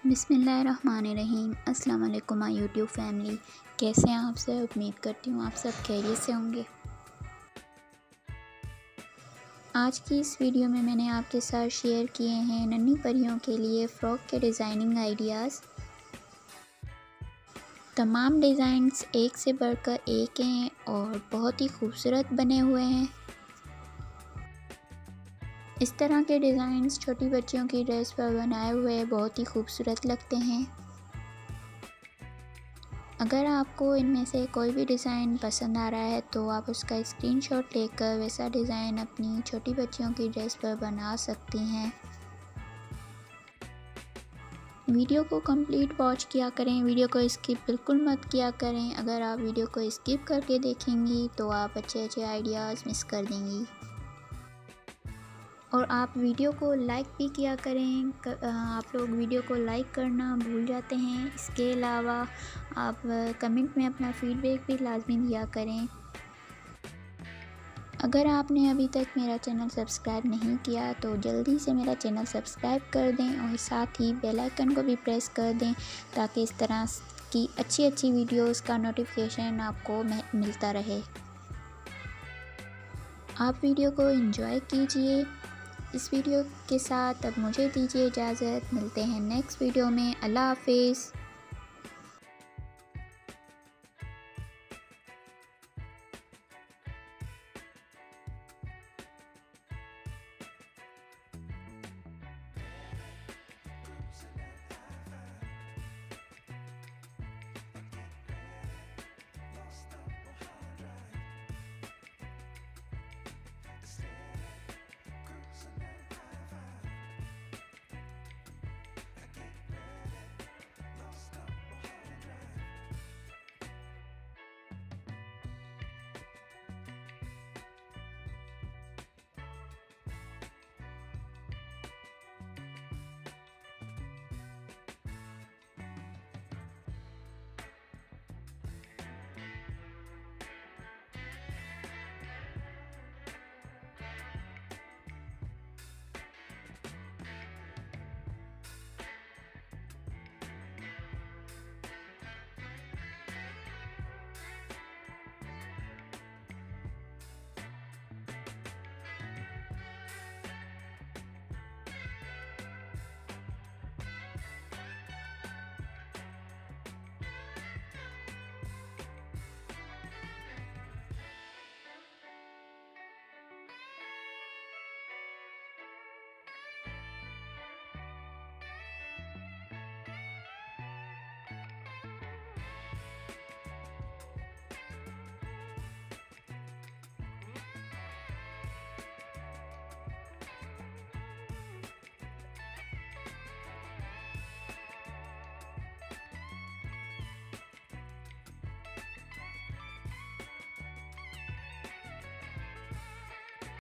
बिस्मिल्लाहिर्रहमानिर्रहीम। अस्सलाम वालेकुम माय यूट्यूब फैमिली। कैसे हैं आप सब? उम्मीद करती हूँ आप सब खैरियत से होंगे। आज की इस वीडियो में मैंने आपके साथ शेयर किए हैं नन्ही परियों के लिए फ़्रॉक के डिज़ाइनिंग आइडियाज़। तमाम डिज़ाइंस एक से बढ़कर एक हैं और बहुत ही खूबसूरत बने हुए हैं। इस तरह के डिज़ाइंस छोटी बच्चियों की ड्रेस पर बनाए हुए बहुत ही खूबसूरत लगते हैं। अगर आपको इनमें से कोई भी डिज़ाइन पसंद आ रहा है तो आप उसका स्क्रीनशॉट लेकर वैसा डिज़ाइन अपनी छोटी बच्चियों की ड्रेस पर बना सकती हैं। वीडियो को कंप्लीट वॉच किया करें, वीडियो को स्किप बिल्कुल मत किया करें। अगर आप वीडियो को स्किप करके देखेंगी तो आप अच्छे आइडियाज़ मिस कर देंगी। और आप वीडियो को लाइक भी किया करें। आप लोग वीडियो को लाइक करना भूल जाते हैं। इसके अलावा आप कमेंट में अपना फीडबैक भी लाजमी दिया करें। अगर आपने अभी तक मेरा चैनल सब्सक्राइब नहीं किया तो जल्दी से मेरा चैनल सब्सक्राइब कर दें और साथ ही बेल आइकन को भी प्रेस कर दें ताकि इस तरह की अच्छी वीडियोस का नोटिफिकेशन आपको मिलता रहे। आप वीडियो को एंजॉय कीजिए। इस वीडियो के साथ अब मुझे दीजिए इजाज़त। मिलते हैं नेक्स्ट वीडियो में। अल्लाह हाफिज़।